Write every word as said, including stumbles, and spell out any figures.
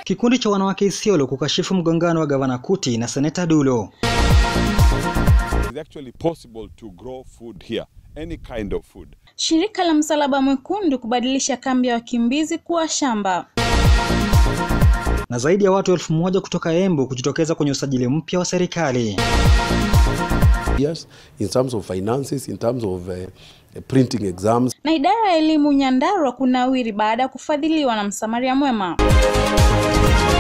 Kikundi cha wanawake Isiolo kukashifu mgongano wa Gavana Kuti na Seneta Dulo. It's actually possible to grow food here, any kind of food. Shirika la Msalaba Mwekundu kubadilisha kambi ya wakimbizi kuwa shamba. Na zaidi ya watu elfu moja kutoka Embu kujitokeza kwenye usajili mpya wa serikali. Yes, in terms of finances, in terms of uh, printing exams. Na idara ya elimu Nyandarua kunawiri baada ya kufadhiliwa na Msamaria Mwema.